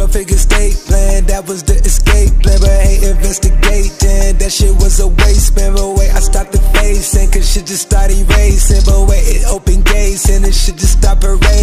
12-figure estate plan, that was the escape plan. But hey, investigating, that shit was a waste, man. But wait, I stopped the facing, cause shit just started racing. But wait, it opened gates, and it shit just stopped erasing.